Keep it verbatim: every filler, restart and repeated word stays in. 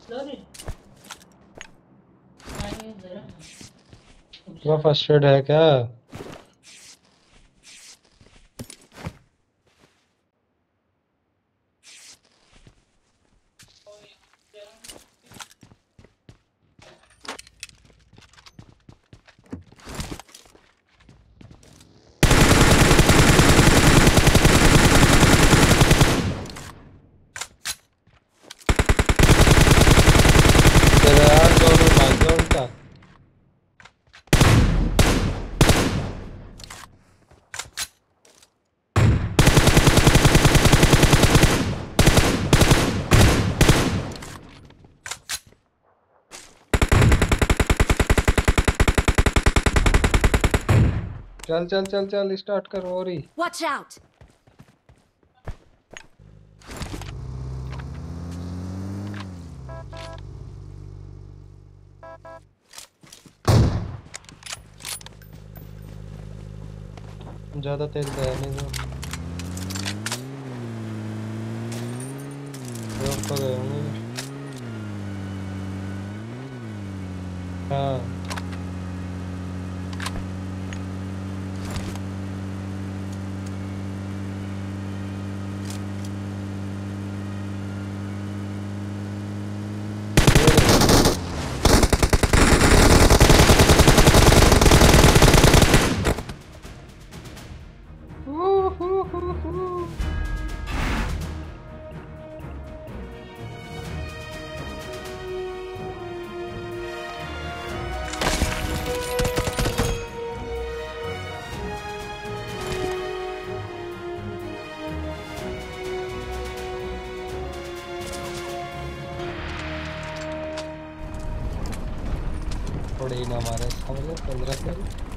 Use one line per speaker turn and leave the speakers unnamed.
वो first aid है क्या? तेरा यार दोनों भाग गया उल्टा। चल चल चल चल स्टार्ट कर और ही।
Watch out!
ज्यादा तेज गया नहीं तो रोक तो गए होंगे। हाँ ये रहे। हू, हू, हू, हू। थोड़ी ही ना मारे सामने पंद्रह से।